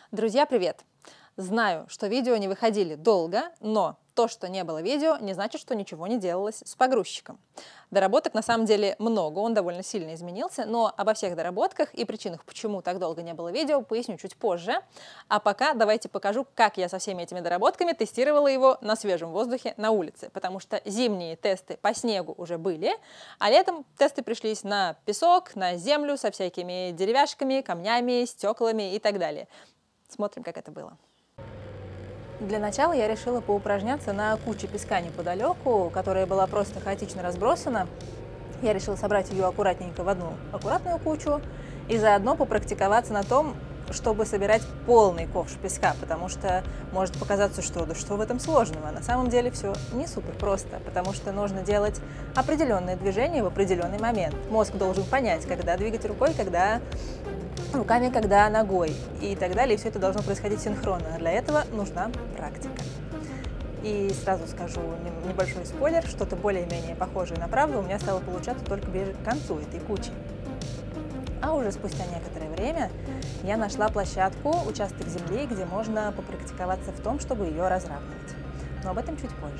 Друзья, привет! Знаю, что видео не выходили долго, но то, что не было видео, не значит, что ничего не делалось с погрузчиком. Доработок на самом деле много, он довольно сильно изменился, но обо всех доработках и причинах, почему так долго не было видео, поясню чуть позже. А пока давайте покажу, как я со всеми этими доработками тестировала его на свежем воздухе на улице, потому что зимние тесты по снегу уже были, а летом тесты пришлись на песок, на землю со всякими деревяшками, камнями, стеклами и так далее. Смотрим, как это было. Для начала я решила поупражняться на куче песка неподалеку, которая была просто хаотично разбросана. Я решила собрать ее аккуратненько в одну аккуратную кучу и заодно попрактиковаться на том, чтобы собирать полный ковш песка, потому что может показаться, что да что в этом сложного. А на самом деле все не супер просто, потому что нужно делать определенные движения в определенный момент. Мозг должен понять, когда двигать рукой, когда руками, когда ногой и так далее. И все это должно происходить синхронно. Для этого нужна практика. И сразу скажу небольшой спойлер, что-то более-менее похожее на правду у меня стало получаться только ближе к концу этой кучи. А уже спустя некоторое время я нашла площадку, участок земли, где можно попрактиковаться в том, чтобы ее разравнивать. Но об этом чуть позже.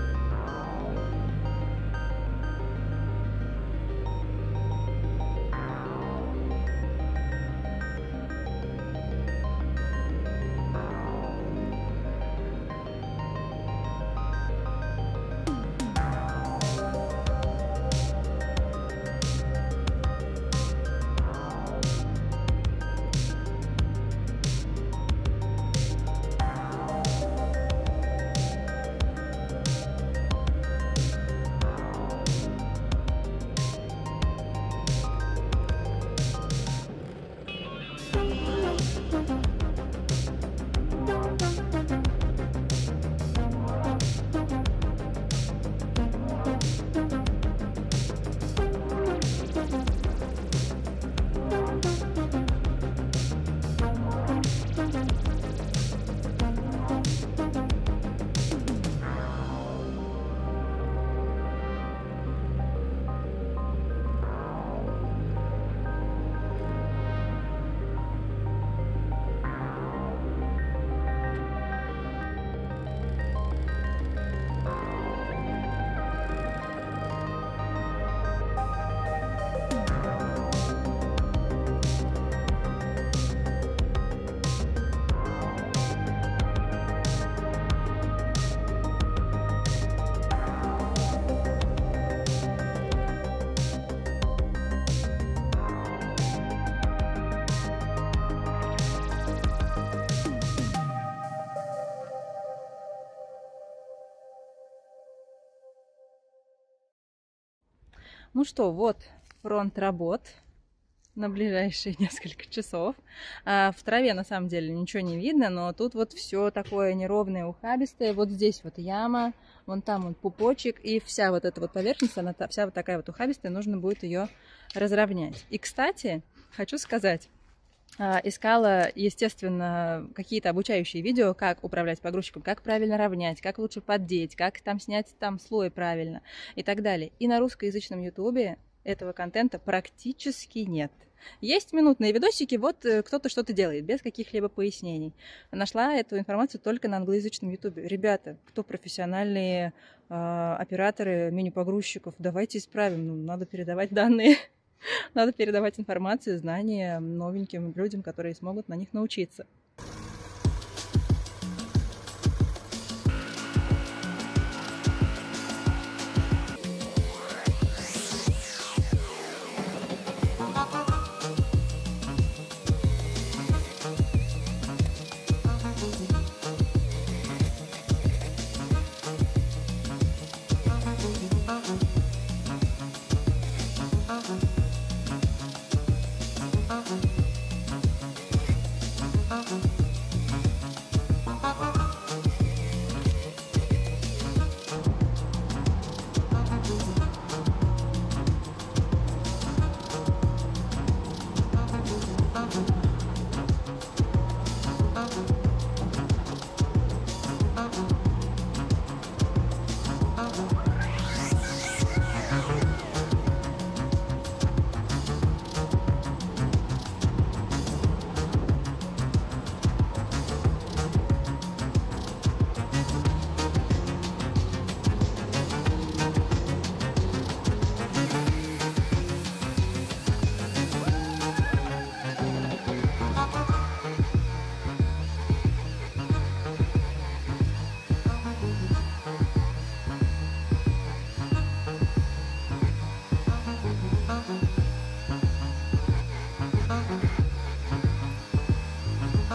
Ну что, вот фронт работ на ближайшие несколько часов. В траве на самом деле ничего не видно, но тут вот все такое неровное, ухабистое. Вот здесь вот яма, вон там вот пупочек, и вся вот эта вот поверхность, она вся вот такая вот ухабистая, нужно будет ее разровнять. И, кстати, хочу сказать, искала, естественно, какие-то обучающие видео, как управлять погрузчиком, как правильно равнять, как лучше поддеть, как там снять там слой правильно и так далее. И на русскоязычном ютубе этого контента практически нет. Есть минутные видосики, вот кто-то что-то делает, без каких-либо пояснений. Нашла эту информацию только на англоязычном ютубе. Ребята, кто профессиональные операторы мини-погрузчиков, давайте исправим, ну, надо передавать данные. Надо передавать информацию, знания новеньким людям, которые смогут на них научиться.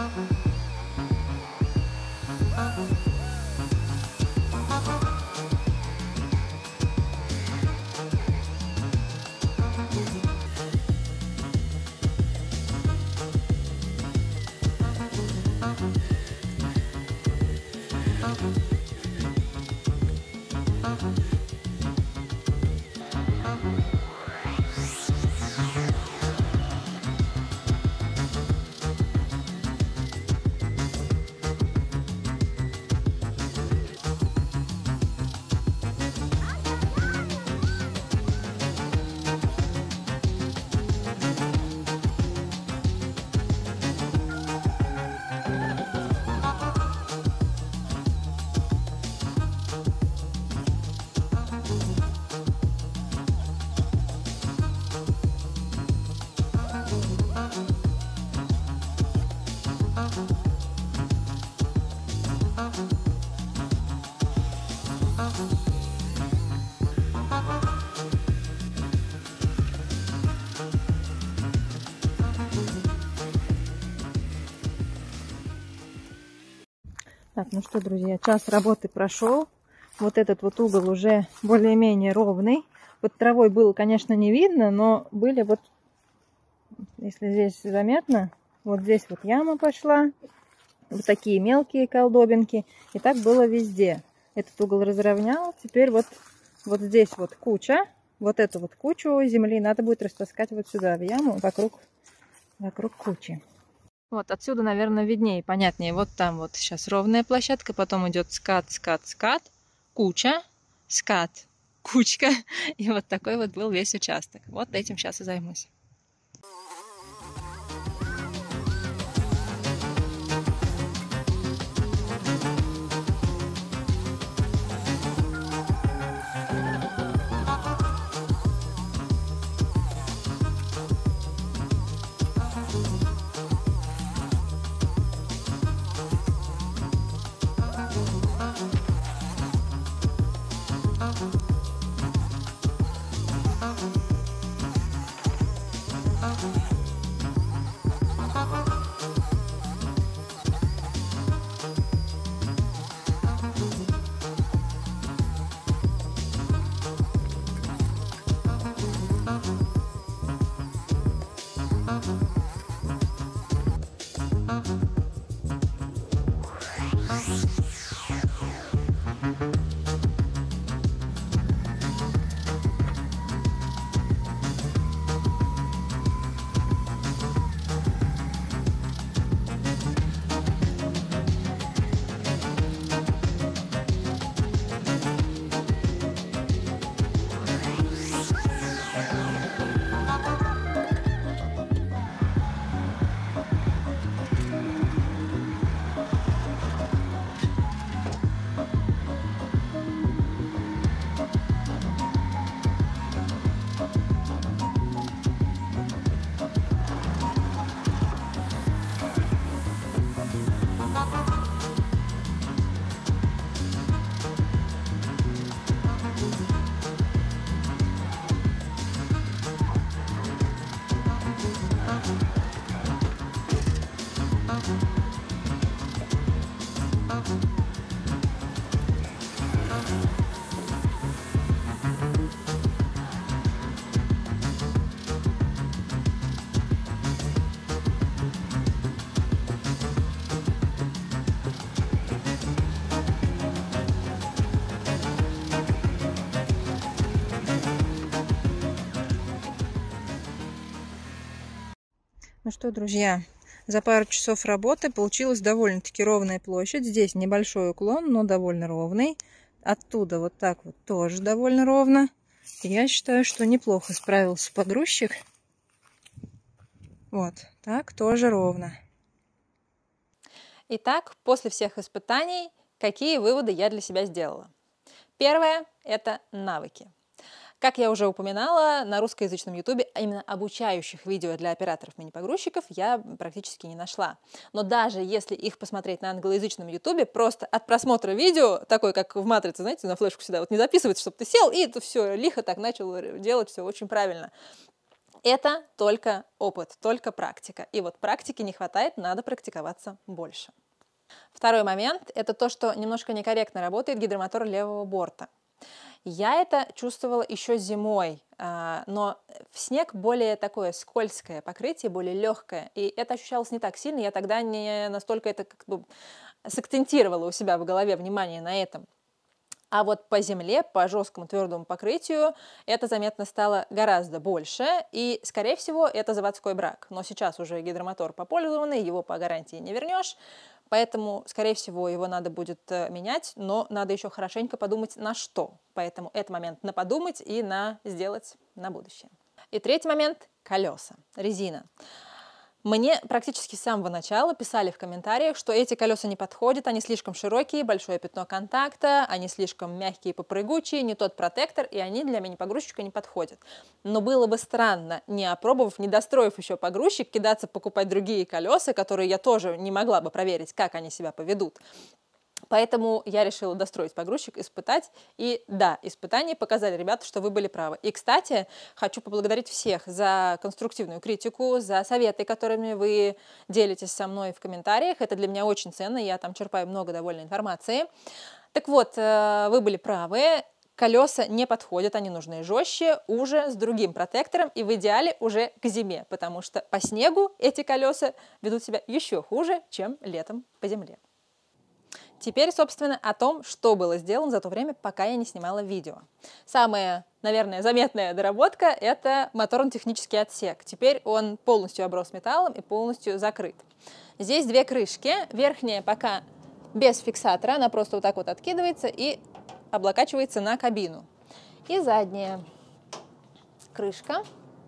Так, ну что, друзья, час работы прошел. Вот этот вот угол уже более-менее ровный. Под травой было, конечно, не видно, но были вот, если здесь заметно, вот здесь вот яма пошла, вот такие мелкие колдобинки. И так было везде. Этот угол разровнял. Теперь вот здесь вот куча. Вот эту вот кучу земли надо будет растаскать вот сюда, в яму, вокруг кучи. Вот отсюда, наверное, виднее, понятнее. Вот там вот сейчас ровная площадка, потом идет скат, скат, скат, куча, скат, кучка. И вот такой вот был весь участок. Вот этим сейчас и займусь. Ну что, друзья, за пару часов работы получилась довольно-таки ровная площадь. Здесь небольшой уклон, но довольно ровный. Оттуда вот так вот тоже довольно ровно. Я считаю, что неплохо справился погрузчик. Вот так тоже ровно. Итак, после всех испытаний, какие выводы я для себя сделала? Первое – это навыки. Как я уже упоминала, на русскоязычном ютубе именно обучающих видео для операторов мини-погрузчиков я практически не нашла. Но даже если их посмотреть на англоязычном ютубе, просто от просмотра видео, такой как в «Матрице», знаете, на флешку сюда вот не записывается, чтобы ты сел и это все лихо так начал делать, все очень правильно. Это только опыт, только практика. И вот практики не хватает, надо практиковаться больше. Второй момент – это то, что немножко некорректно работает гидромотор левого борта. Я это чувствовала еще зимой, но в снег более такое скользкое покрытие, более легкое, и это ощущалось не так сильно, я тогда не настолько это как бы сакцентировала у себя в голове внимание на этом. А вот по земле, по жесткому твердому покрытию это заметно стало гораздо больше, и, скорее всего, это заводской брак. Но сейчас уже гидромотор попользованный, его по гарантии не вернешь, поэтому, скорее всего, его надо будет менять, но надо еще хорошенько подумать, на что. Поэтому это момент на подумать и на сделать на будущее. И третий момент – колеса, резина. Мне практически с самого начала писали в комментариях, что эти колеса не подходят, они слишком широкие, большое пятно контакта, они слишком мягкие и попрыгучие, не тот протектор, и они для мини-погрузчика не подходят. Но было бы странно, не опробовав, не достроив еще погрузчик, кидаться покупать другие колеса, которые я тоже не могла бы проверить, как они себя поведут. Поэтому я решила достроить погрузчик, испытать. И да, испытания показали, ребята, что вы были правы. И, кстати, хочу поблагодарить всех за конструктивную критику, за советы, которыми вы делитесь со мной в комментариях. Это для меня очень ценно, я там черпаю много довольно информации. Так вот, вы были правы. Колеса не подходят, они нужны жестче, уже с другим протектором и в идеале уже к зиме, потому что по снегу эти колеса ведут себя еще хуже, чем летом по земле. Теперь, собственно, о том, что было сделано за то время, пока я не снимала видео. Самая, наверное, заметная доработка – это моторно-технический отсек. Теперь он полностью оброс металлом и полностью закрыт. Здесь две крышки. Верхняя пока без фиксатора, она просто вот так вот откидывается и облокачивается на кабину. И задняя крышка,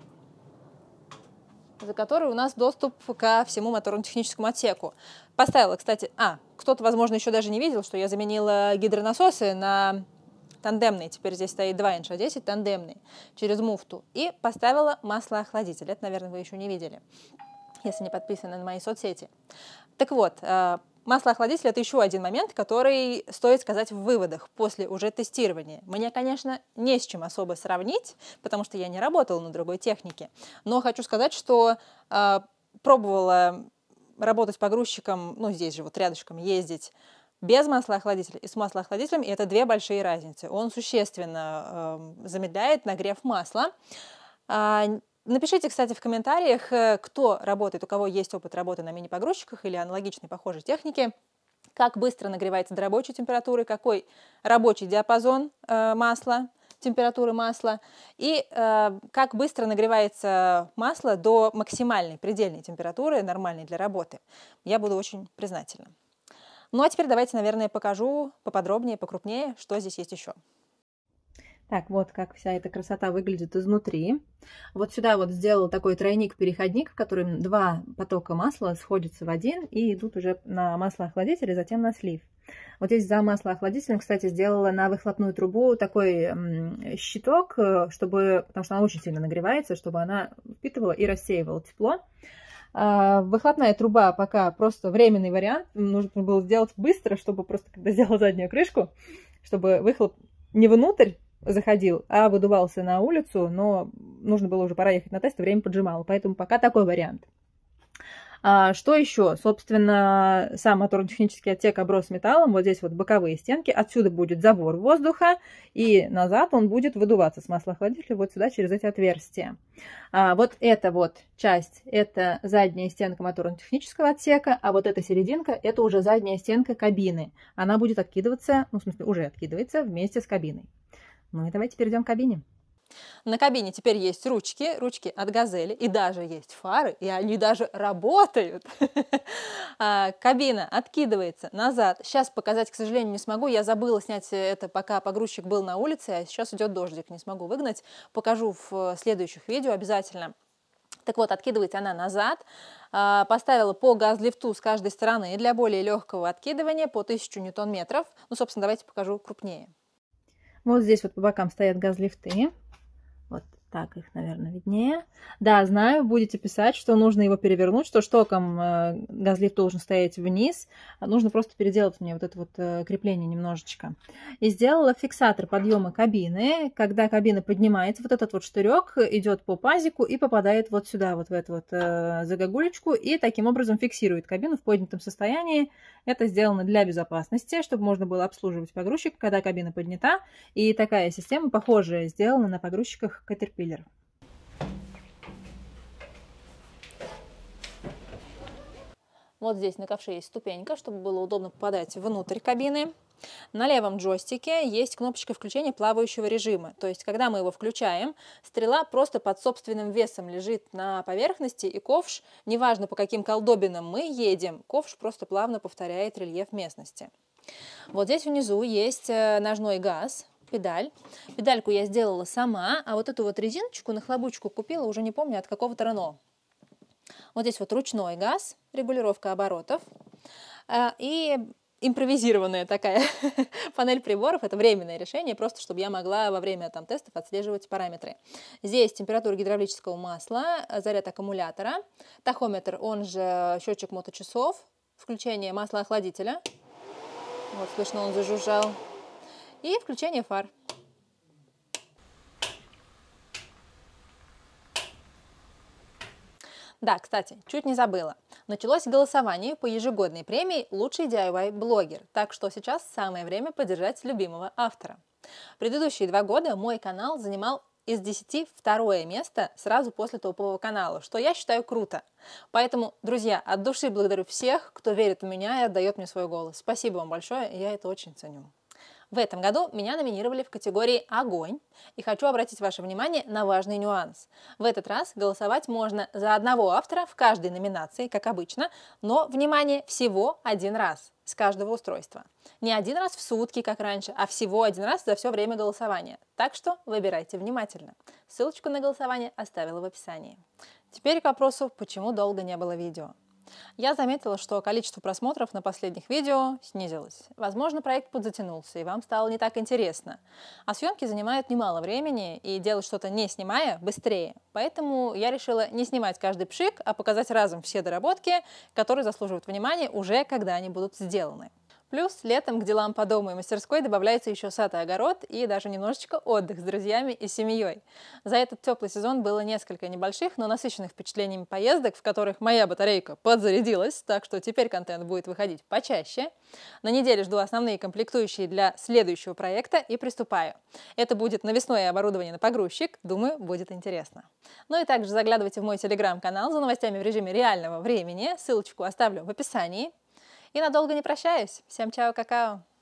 за которой у нас доступ ко всему моторно-техническому отсеку. Поставила, кстати, кто-то, возможно, еще даже не видел, что я заменила гидронасосы на тандемные. Теперь здесь стоит 2 НШ-10 тандемные через муфту. И поставила маслоохладитель. Это, наверное, вы еще не видели, если не подписаны на мои соцсети. Так вот, маслоохладитель – это еще один момент, который стоит сказать в выводах после уже тестирования. Мне, конечно, не с чем особо сравнить, потому что я не работала на другой технике. Но хочу сказать, что пробовала работать погрузчиком, ну здесь же вот рядышком ездить, без маслоохладителя и с маслоохладителем, и это две большие разницы. Он существенно замедляет нагрев масла. Напишите, кстати, в комментариях, кто работает, у кого есть опыт работы на мини-погрузчиках или аналогичной похожей технике, как быстро нагревается до рабочей температуры, какой рабочий диапазон масла, температуры масла, и как быстро нагревается масло до максимальной предельной температуры, нормальной для работы. Я буду очень признательна. Ну а теперь давайте, наверное, покажу поподробнее, покрупнее, что здесь есть еще. Так, вот как вся эта красота выглядит изнутри. Вот сюда вот сделала такой тройник-переходник, в котором два потока масла сходятся в один и идут уже на маслоохладитель и затем на слив. Вот здесь за маслоохладителем, кстати, сделала на выхлопную трубу такой щиток, чтобы, потому что она очень сильно нагревается, чтобы она впитывала и рассеивала тепло. Выхлопная труба пока просто временный вариант. Нужно было сделать быстро, чтобы просто, когда сделала заднюю крышку, чтобы выхлоп не внутрь заходил, а выдувался на улицу, но нужно было уже пора ехать на тест, время поджимало, поэтому пока такой вариант. Что еще? Собственно, сам моторно-технический отсек оброс металлом, вот здесь вот боковые стенки, отсюда будет забор воздуха, и назад он будет выдуваться с маслоохладителя вот сюда через эти отверстия. Вот эта вот часть, это задняя стенка моторно-технического отсека, а вот эта серединка, это уже задняя стенка кабины. Она будет откидываться, ну, в смысле, уже откидывается вместе с кабиной. Ну и давайте перейдем к кабине. На кабине теперь есть ручки от Газели, и даже есть фары, и они даже работают. Кабина откидывается назад. Сейчас показать, к сожалению, не смогу. Я забыла снять это, пока погрузчик был на улице, а сейчас идет дождик, не смогу выгнать. Покажу в следующих видео обязательно. Так вот, откидывается она назад. Поставила по газлифту с каждой стороны для более легкого откидывания по 1000 ньютон-метров. Ну, собственно, давайте покажу крупнее. Вот здесь вот по бокам стоят газлифты. Вот Так, их, наверное, виднее. Да, знаю, будете писать, что нужно его перевернуть, что штоком газлифт должен стоять вниз. Нужно просто переделать мне вот это вот крепление немножечко. И сделала фиксатор подъема кабины. Когда кабина поднимается, вот этот вот штырек идет по пазику и попадает вот сюда, вот в эту вот загогулечку, и таким образом фиксирует кабину в поднятом состоянии. Это сделано для безопасности, чтобы можно было обслуживать погрузчик, когда кабина поднята. И такая система похожая сделана на погрузчиках Caterpillar. Вот здесь на ковше есть ступенька, чтобы было удобно попадать внутрь кабины. На левом джойстике есть кнопочка включения плавающего режима. То есть, когда мы его включаем, стрела просто под собственным весом лежит на поверхности, и ковш, неважно по каким колдобинам мы едем, ковш просто плавно повторяет рельеф местности. Вот здесь внизу есть ножной газ, педаль. Педальку я сделала сама, а вот эту вот резиночку нахлобучку купила, уже не помню, от какого-то Рено. Вот здесь вот ручной газ, регулировка оборотов и импровизированная такая панель приборов. Это временное решение, просто чтобы я могла во время тестов отслеживать параметры. Здесь температура гидравлического масла, заряд аккумулятора, тахометр, он же счетчик моточасов, включение маслоохладителя. Вот слышно, он зажужжал. И включение фар. Да, кстати, чуть не забыла. Началось голосование по ежегодной премии «Лучший DIY-блогер», так что сейчас самое время поддержать любимого автора. Предыдущие 2 года мой канал занимал из 10 2-е место сразу после топового канала, что я считаю круто. Поэтому, друзья, от души благодарю всех, кто верит в меня и отдает мне свой голос. Спасибо вам большое, я это очень ценю. В этом году меня номинировали в категории «Огонь», и хочу обратить ваше внимание на важный нюанс. В этот раз голосовать можно за одного автора в каждой номинации, как обычно, но, внимание, всего 1 раз с каждого устройства. Не 1 раз в сутки, как раньше, а всего 1 раз за все время голосования. Так что выбирайте внимательно. Ссылочку на голосование оставила в описании. Теперь к вопросу, почему долго не было видео. Я заметила, что количество просмотров на последних видео снизилось. Возможно, проект подзатянулся, и вам стало не так интересно. А съемки занимают немало времени, и делать что-то не снимая быстрее. Поэтому я решила не снимать каждый пшик, а показать разом все доработки, которые заслуживают внимания уже когда они будут сделаны. Плюс летом к делам по дому и мастерской добавляется еще сад и огород и даже немножечко отдых с друзьями и семьей. За этот теплый сезон было несколько небольших, но насыщенных впечатлениями поездок, в которых моя батарейка подзарядилась, так что теперь контент будет выходить почаще. На неделе жду основные комплектующие для следующего проекта и приступаю. Это будет навесное оборудование на погрузчик, думаю, будет интересно. Ну и также заглядывайте в мой телеграм-канал за новостями в режиме реального времени, ссылочку оставлю в описании. И надолго не прощаюсь. Всем чао, какао!